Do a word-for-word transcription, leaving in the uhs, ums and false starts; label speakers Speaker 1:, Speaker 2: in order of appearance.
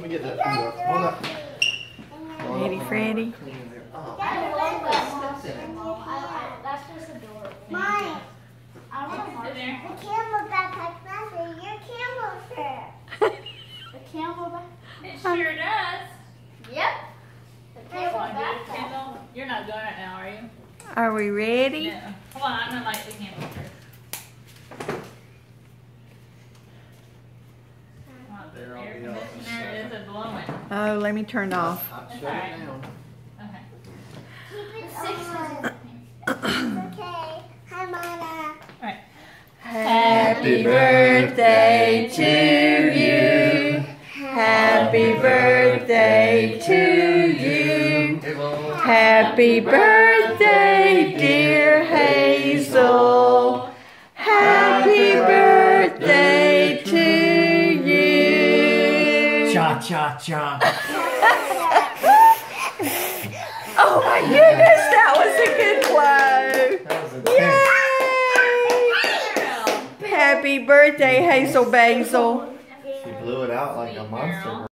Speaker 1: me get that. Hold up. Hold up.
Speaker 2: Ready, Freddy?
Speaker 1: Oh.
Speaker 3: That's just adorable.
Speaker 4: Mine.
Speaker 3: I don't know.
Speaker 4: The camel backpack master. Your camel shirt.
Speaker 3: The camel back.
Speaker 5: It sure does.
Speaker 3: Yep. The
Speaker 5: Come
Speaker 3: camel
Speaker 5: on, dude.
Speaker 3: backpack.
Speaker 5: Kendall, you're not doing it now, are you?
Speaker 2: Are we ready?
Speaker 5: No. Hold on, I'm gonna light the candle first. Come on, the air conditioner is a blowing.
Speaker 2: Oh, let me turn it off.
Speaker 1: I'll shut it down.
Speaker 5: Okay.
Speaker 4: Keep it
Speaker 3: Six
Speaker 4: on.
Speaker 3: is
Speaker 4: Okay. Hi, Mama.
Speaker 5: Alright.
Speaker 2: Happy birthday to you. Happy birthday to you. Happy birthday, dear Hazel. Happy birthday to you.
Speaker 1: Cha cha cha.
Speaker 2: Oh my goodness, that was a good blow.
Speaker 1: That was a
Speaker 2: Yay! Happy birthday, Hazel Basil.
Speaker 1: She blew it out like a monster.